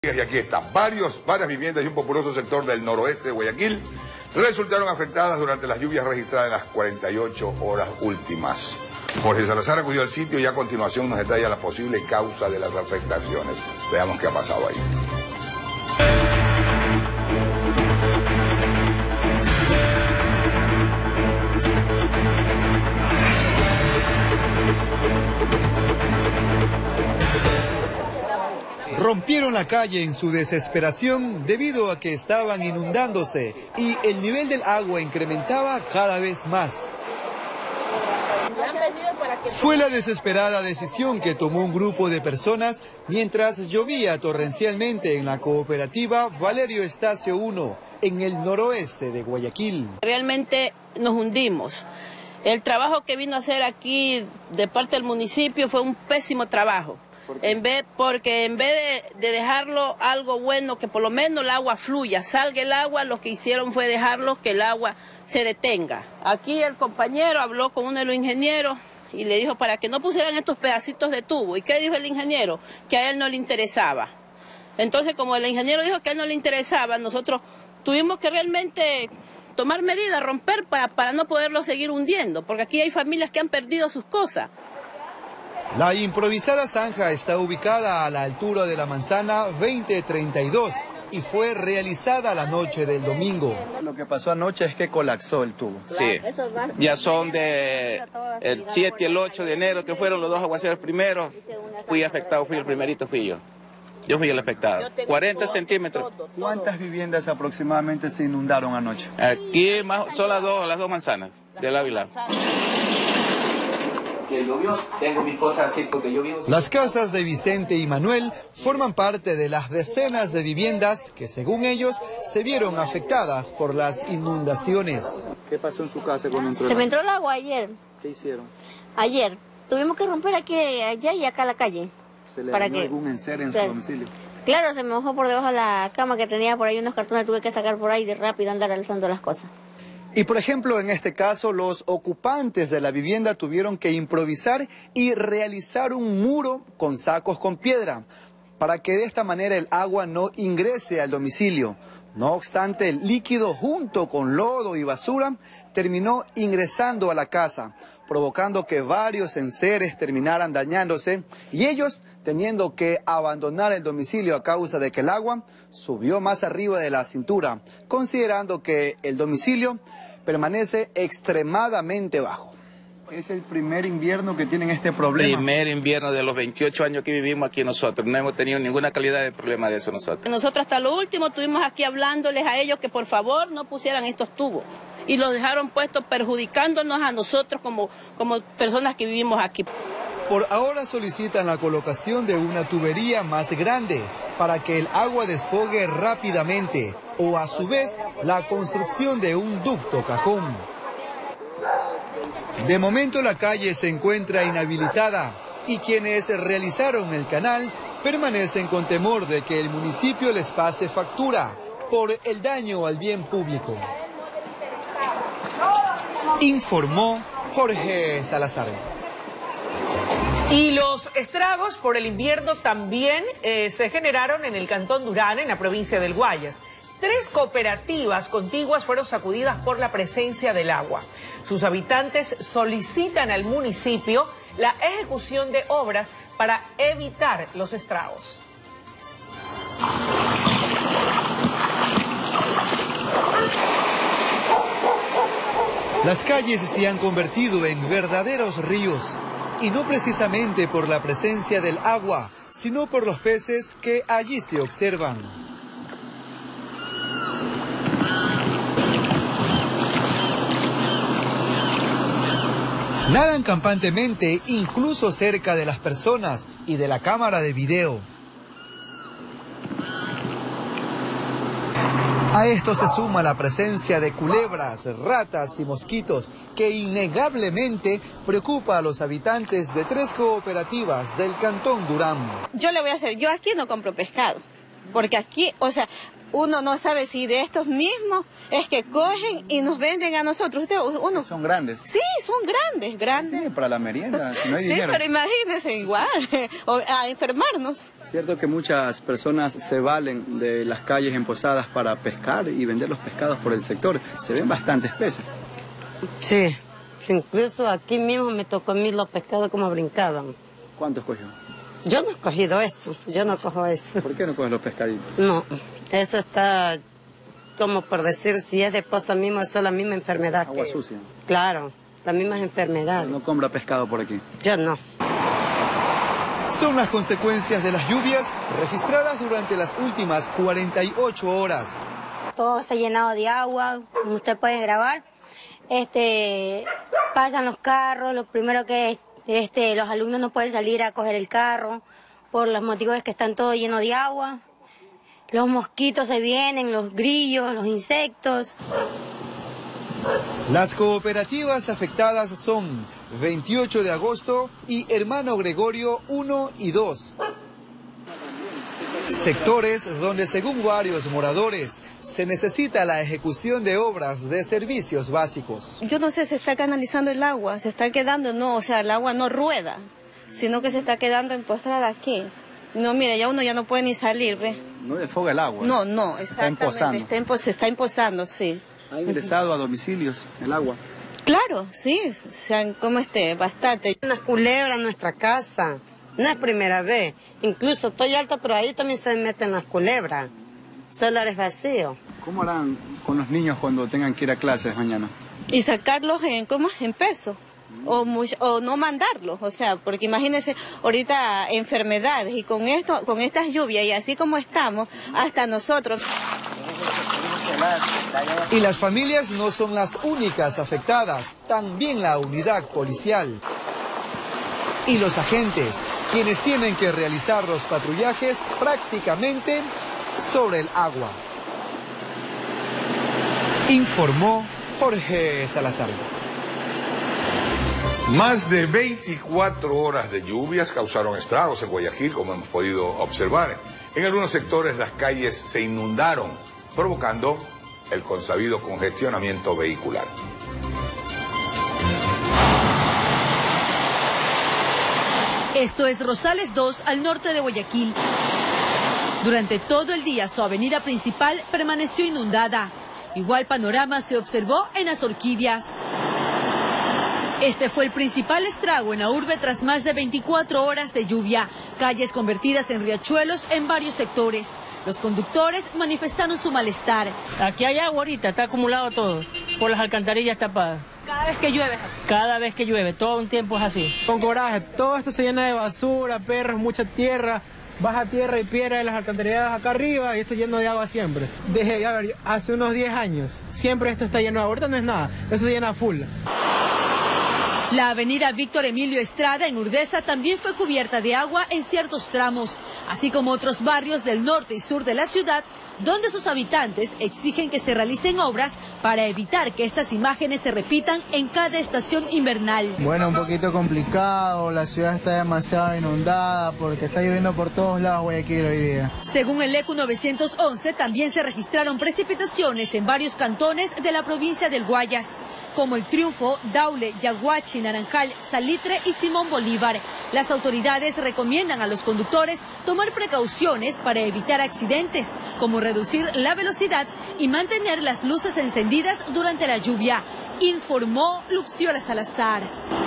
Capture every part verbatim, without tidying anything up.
Y aquí está, Varios, varias viviendas y un populoso sector del noroeste de Guayaquil resultaron afectadas durante las lluvias registradas en las cuarenta y ocho horas últimas. Jorge Salazar acudió al sitio y a continuación nos detalla la posible causa de las afectaciones. Veamos qué ha pasado ahí. Rompieron la calle en su desesperación debido a que estaban inundándose y el nivel del agua incrementaba cada vez más. Fue la desesperada decisión que tomó un grupo de personas mientras llovía torrencialmente en la cooperativa Valerio Estacio uno, en el noroeste de Guayaquil. Realmente nos hundimos. El trabajo que vino a hacer aquí de parte del municipio fue un pésimo trabajo. En vez, porque en vez de, de dejarlo algo bueno, que por lo menos el agua fluya, salga el agua, lo que hicieron fue dejarlo que el agua se detenga. Aquí el compañero habló con uno de los ingenieros y le dijo para que no pusieran estos pedacitos de tubo. ¿Y qué dijo el ingeniero? Que a él no le interesaba. Entonces, como el ingeniero dijo que a él no le interesaba, nosotros tuvimos que realmente tomar medidas, romper para, para no poderlo seguir hundiendo, porque aquí hay familias que han perdido sus cosas. La improvisada zanja está ubicada a la altura de la manzana veinte treinta y dos y fue realizada la noche del domingo. Lo que pasó anoche es que colapsó el tubo. Sí, ya son de el siete y el ocho de enero, que fueron los dos aguaceros primeros. Fui afectado, fui el primerito, fui yo. Yo fui el afectado. cuarenta centímetros. ¿Cuántas viviendas aproximadamente se inundaron anoche? Aquí más, son las dos, las dos manzanas del Ávila. Tengo mis cosas así porque yo vivo... Las casas de Vicente y Manuel forman parte de las decenas de viviendas que, según ellos, se vieron afectadas por las inundaciones. ¿Qué pasó en su casa cuando entró? Se me entró el agua ayer. ¿Qué hicieron? Ayer. Tuvimos que romper aquí, allá y acá la calle. ¿Se le para dañó que... algún enser en claro. su domicilio? Claro, se me mojó por debajo de la cama que tenía por ahí unos cartones, tuve que sacar por ahí de rápido andar alzando las cosas. Y por ejemplo, en este caso, los ocupantes de la vivienda tuvieron que improvisar y realizar un muro con sacos con piedra para que de esta manera el agua no ingrese al domicilio. No obstante, el líquido junto con lodo y basura terminó ingresando a la casa, provocando que varios enseres terminaran dañándose y ellos teniendo que abandonar el domicilio a causa de que el agua subió más arriba de la cintura, considerando que el domicilio permanece extremadamente bajo. Es el primer invierno que tienen este problema. Primer invierno de los veintiocho años que vivimos aquí nosotros. No hemos tenido ninguna calidad de problema de eso nosotros. Nosotros hasta lo último estuvimos aquí hablándoles a ellos que por favor no pusieran estos tubos. Y los dejaron puestos perjudicándonos a nosotros como, como personas que vivimos aquí. Por ahora solicitan la colocación de una tubería más grande para que el agua desfogue rápidamente o a su vez la construcción de un ducto cajón. De momento la calle se encuentra inhabilitada y quienes realizaron el canal permanecen con temor de que el municipio les pase factura por el daño al bien público. Informó Jorge Salazar. Y los estragos por el invierno también eh, se generaron en el cantón Durán, en la provincia del Guayas. Tres cooperativas contiguas fueron sacudidas por la presencia del agua. Sus habitantes solicitan al municipio la ejecución de obras para evitar los estragos. Las calles se han convertido en verdaderos ríos. Y no precisamente por la presencia del agua, sino por los peces que allí se observan. Nadan campantemente incluso cerca de las personas y de la cámara de video. A esto se suma la presencia de culebras, ratas y mosquitos que innegablemente preocupa a los habitantes de tres cooperativas del cantón Durán. Yo le voy a hacer, yo aquí no compro pescado, porque aquí, o sea, uno no sabe si de estos mismos es que cogen y nos venden a nosotros. Usted, uno... Son grandes. Sí, son grandes, grandes. Sí, para la merienda, si no hay sí, dinero. pero imagínense igual, o a enfermarnos. Cierto que muchas personas se valen de las calles emposadas para pescar y vender los pescados por el sector. Se ven bastantes peces. Sí, incluso aquí mismo me tocó a mí los pescados como brincaban. ¿Cuántos cogió? Yo no he cogido eso, yo no cojo eso. ¿Por qué no coges los pescaditos? No, eso está como por decir, si es de poza mismo, eso es la misma enfermedad. Agua que... sucia. Claro, las mismas enfermedades. No compra pescado por aquí. Yo no. Son las consecuencias de las lluvias registradas durante las últimas cuarenta y ocho horas. Todo se ha llenado de agua, como usted puede grabar. Este, pasan los carros, lo primero que este, los alumnos no pueden salir a coger el carro por los motivos es que están todo lleno de agua. Los mosquitos se vienen, los grillos, los insectos. Las cooperativas afectadas son veintiocho de agosto y Hermano Gregorio uno y dos. Sectores donde, según varios moradores, se necesita la ejecución de obras de servicios básicos. Yo no sé, se está canalizando el agua, se está quedando, no, o sea, el agua no rueda, sino que se está quedando empostrada aquí. No, mire, ya uno ya no puede ni salir, ¿ve? No desfoga el agua. No, no, exactamente. Está empozando. Está empo- se está empozando, sí. ¿Ha ingresado a domicilios el agua? Claro, sí, o sea, como este, bastante. Unas culebras en nuestra casa. No es primera vez. Incluso estoy alta, pero ahí también se meten las culebras. Solo es vacío. ¿Cómo harán con los niños cuando tengan que ir a clases mañana? Y sacarlos en, ¿cómo? En peso. O, much- o no mandarlos, o sea, porque imagínense ahorita enfermedades y con esto, con estas lluvias y así como estamos, hasta nosotros. Y las familias no son las únicas afectadas, también la unidad policial. Y los agentes, quienes tienen que realizar los patrullajes prácticamente sobre el agua. Informó Jorge Salazar. Más de veinticuatro horas de lluvias causaron estragos en Guayaquil, como hemos podido observar. En algunos sectores las calles se inundaron, provocando el consabido congestionamiento vehicular. Esto es Rosales dos, al norte de Guayaquil. Durante todo el día su avenida principal permaneció inundada. Igual panorama se observó en Las Orquídeas. Este fue el principal estrago en la urbe tras más de veinticuatro horas de lluvia. Calles convertidas en riachuelos en varios sectores. Los conductores manifestaron su malestar. Aquí hay agua ahorita, está acumulado todo, por las alcantarillas tapadas. Cada vez que llueve. Cada vez que llueve, todo un tiempo es así. Con coraje, todo esto se llena de basura, perros, mucha tierra, baja tierra y piedra de las alcantarillas acá arriba y esto lleno de agua siempre. Desde, a ver, hace unos diez años, siempre esto está lleno de agua, ahorita no es nada, eso se llena full. La avenida Víctor Emilio Estrada en Urdesa también fue cubierta de agua en ciertos tramos, así como otros barrios del norte y sur de la ciudad, donde sus habitantes exigen que se realicen obras para evitar que estas imágenes se repitan en cada estación invernal. Bueno, un poquito complicado, la ciudad está demasiado inundada porque está lloviendo por todos lados Guayaquil hoy día. Según el E C U novecientos once, también se registraron precipitaciones en varios cantones de la provincia del Guayas, como El Triunfo, Daule, Yaguachi, Naranjal, Salitre y Simón Bolívar. Las autoridades recomiendan a los conductores tomar precauciones para evitar accidentes, como reducir la velocidad y mantener las luces encendidas durante la lluvia, informó Luxiola Salazar.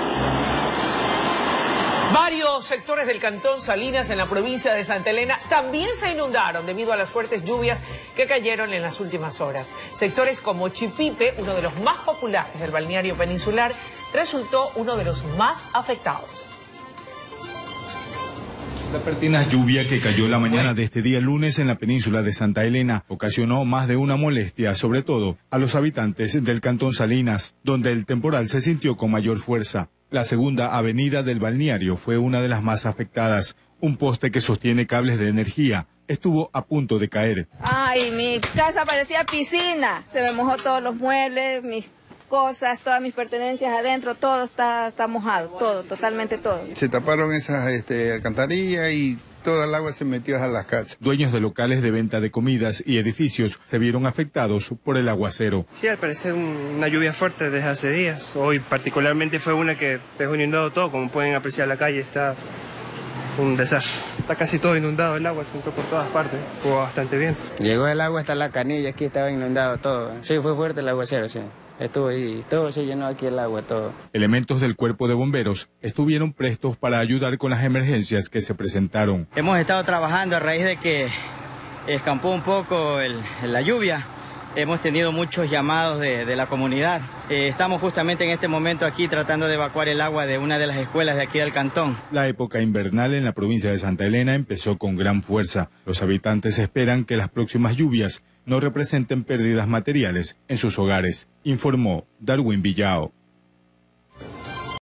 Varios sectores del cantón Salinas en la provincia de Santa Elena también se inundaron debido a las fuertes lluvias que cayeron en las últimas horas. Sectores como Chipipe, uno de los más populares del balneario peninsular, resultó uno de los más afectados. La pertinaz lluvia que cayó la mañana de este día lunes en la península de Santa Elena ocasionó más de una molestia, sobre todo a los habitantes del cantón Salinas, donde el temporal se sintió con mayor fuerza. La segunda avenida del balneario fue una de las más afectadas. Un poste que sostiene cables de energía estuvo a punto de caer. Ay, mi casa parecía piscina. Se me mojó todos los muebles, mis cosas, todas mis pertenencias adentro, todo está, está mojado, todo, totalmente todo. Se taparon esas este, alcantarillas y toda el agua se metió a las casas. Dueños de locales de venta de comidas y edificios se vieron afectados por el aguacero. Sí, al parecer una lluvia fuerte desde hace días. Hoy particularmente fue una que dejó inundado todo, como pueden apreciar la calle está un desastre. Está casi todo inundado el agua, se entró por todas partes, hubo bastante viento. Llegó el agua hasta la canilla, aquí estaba inundado todo. Sí, fue fuerte el aguacero, sí. Estuvo ahí, todo se llenó aquí el agua, todo. Elementos del cuerpo de bomberos estuvieron prestos para ayudar con las emergencias que se presentaron. Hemos estado trabajando a raíz de que escampó un poco el, la lluvia. Hemos tenido muchos llamados de, de la comunidad. Eh, estamos justamente en este momento aquí tratando de evacuar el agua de una de las escuelas de aquí del cantón. La época invernal en la provincia de Santa Elena empezó con gran fuerza. Los habitantes esperan que las próximas lluvias no representen pérdidas materiales en sus hogares, informó Darwin Villao.